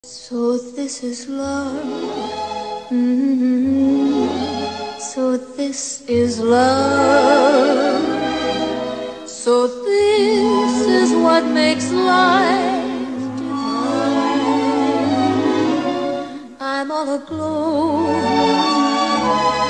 So this is love. So this is love. So this is what makes life divine. I'm all aglow